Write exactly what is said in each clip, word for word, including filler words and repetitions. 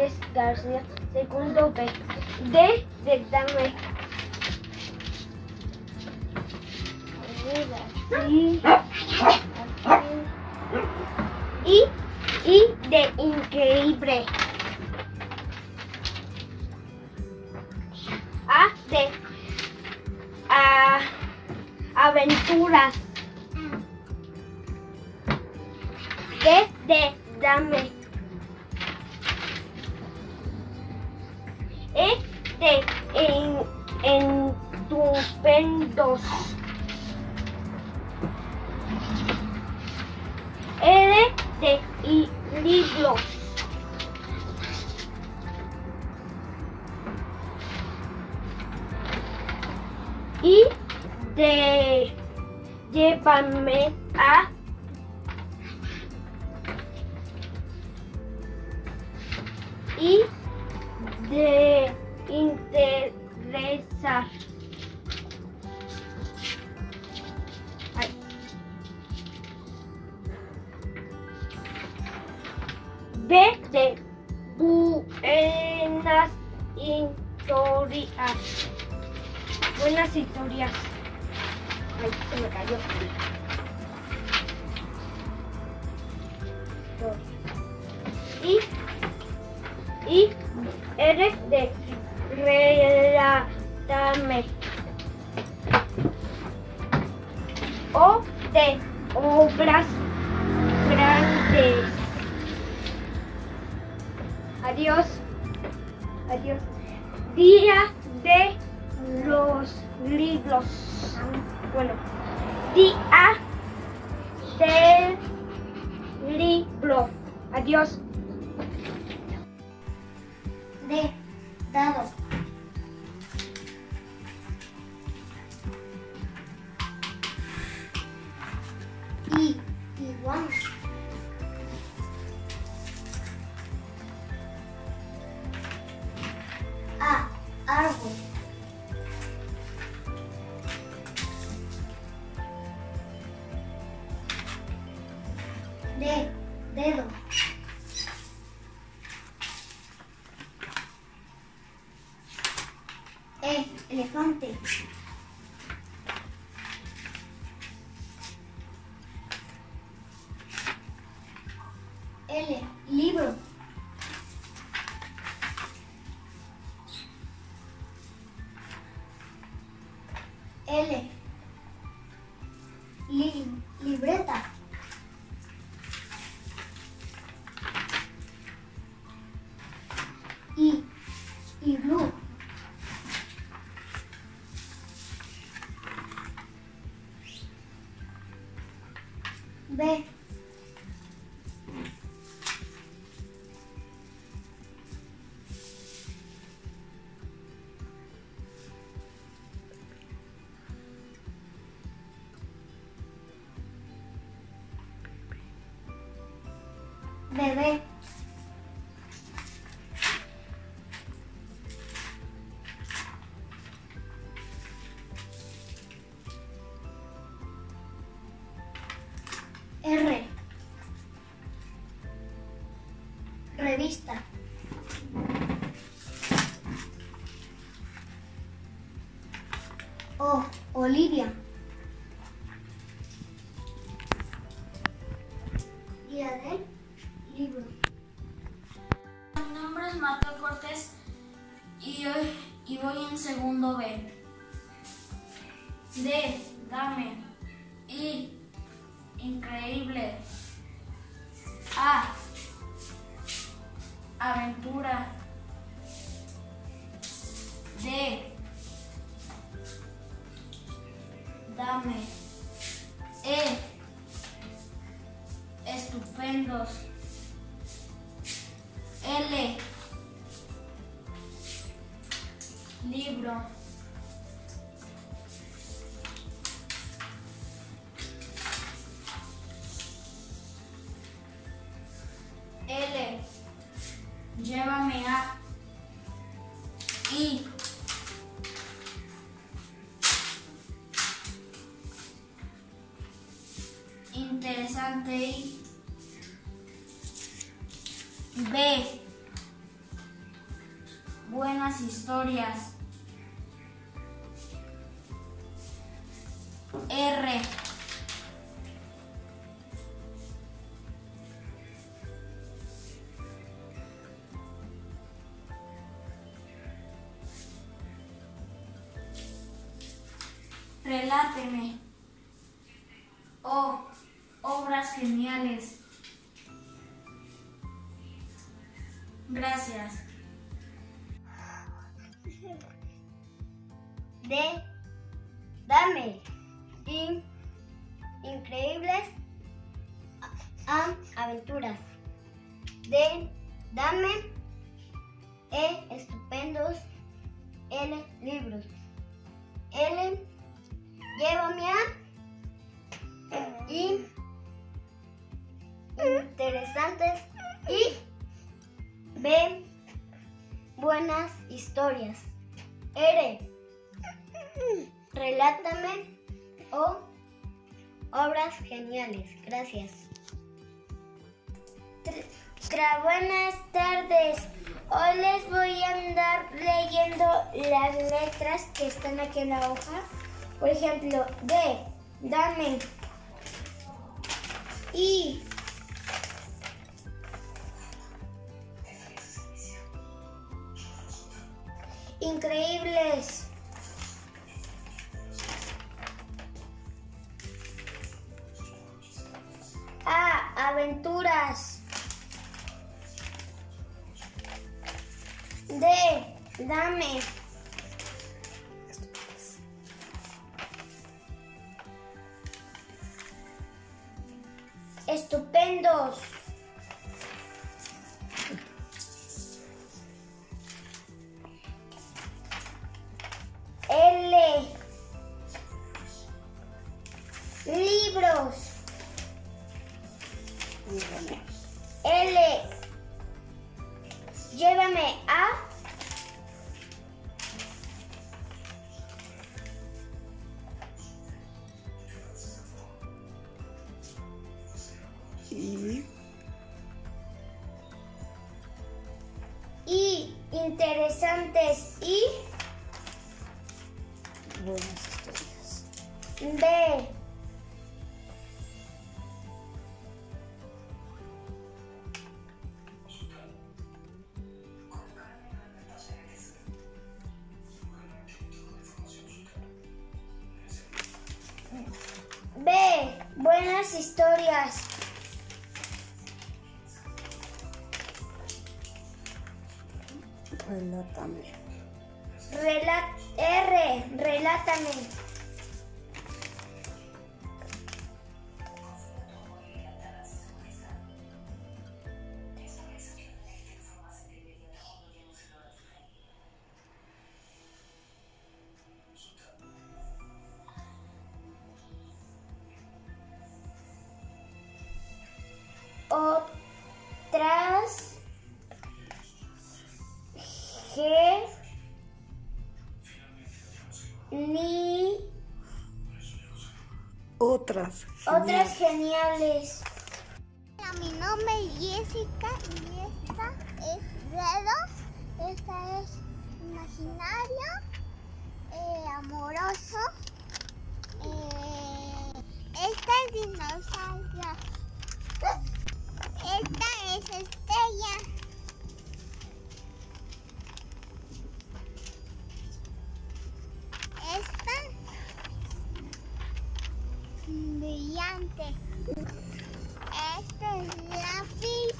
Pérez García. Segundo B. D de dame. Así, así. I, I de increíble. A de a, aventuras. D de dame. E de en, estupendos. L de y libros. Y de llévame a y de interesar. Ay. B de buenas historias. Buenas historias. Ay, se me cayó. Y, y R de relátame. O de obras grandes. Adiós. Adiós. Día de los libros. Bueno, día del libro. Adiós. D. Dado. I. Iguana. A. Árbol. D. Dedo. E. Elefante. L. Libro. L. Li, libreta. I. Iglú. B. Bebé. R. Revista. O. Olivia. Día del libro. Mi nombre es Mateo Cortés y, hoy, y voy en segundo B. D. Dame. I. Increíble. A. Aventura. D. Dame. E. Estupendos. L. Libro. L. Llévame a. I. Interesante. Y. B. buenas historias. R. Reláteme. O. Obras geniales. Gracias. D. Dame. In, increíbles a, aventuras. D. Dame. E. Estupendos. L. Libros. L. Llévame a. I. Interesantes. Y. B. Buenas historias. R. Relátame. O. Obras geniales. Gracias. Tra- Buenas tardes. Hoy les voy a andar leyendo las letras que están aquí en la hoja. Por ejemplo, D. Dame. I. Increíbles. A. Aventuras. D. Dame. Estupendos. L. Libros. L. Llévame a. Y Y. Interesantes. Y. buenas historias. B. B. Buenas historias. Relátame. Rela- R. Relátame. Otras. G. Ni. Otras. Otras geniales. Hola, mi nombre es Jessica y esta es Dedo. Esta es imaginario, eh, amoroso. Eh, esta es dinosaurio. Esta es Estrella. Esta brillante. Este es lápiz.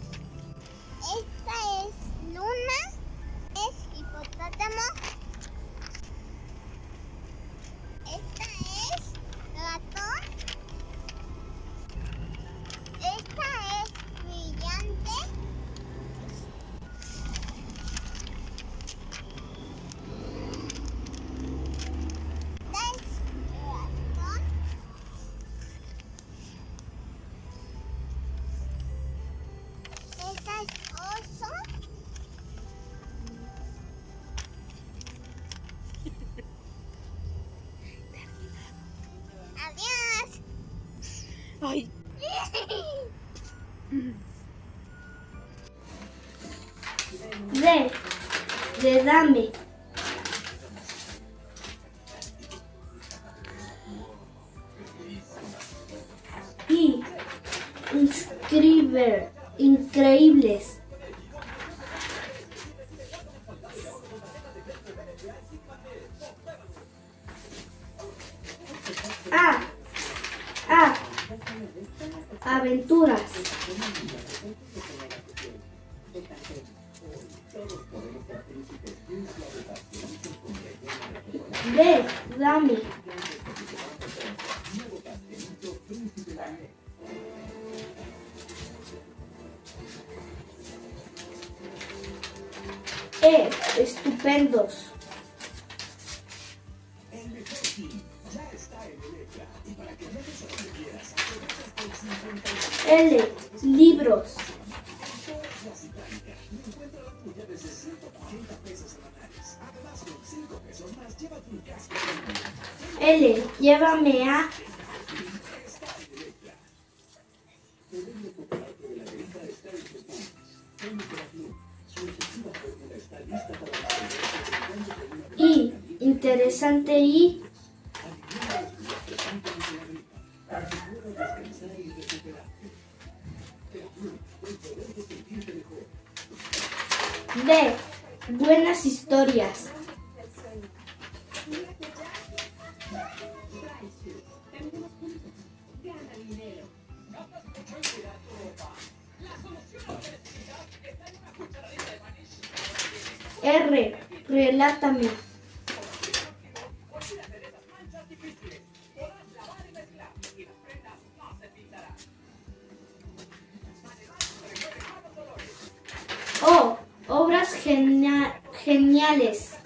Esta es luna. Es hipopótamo. Esta es ratón. Esta es brillante. Esta es ratón. Esta es oso. Adiós. Ay. D. de dame. I, inscriber, increíbles. A, A, aventuras. D, dame. E, estupendos. L, libros. L, llévame a. I, interesante y. D, buenas historias. R, relátame. O, obras genia- geniales.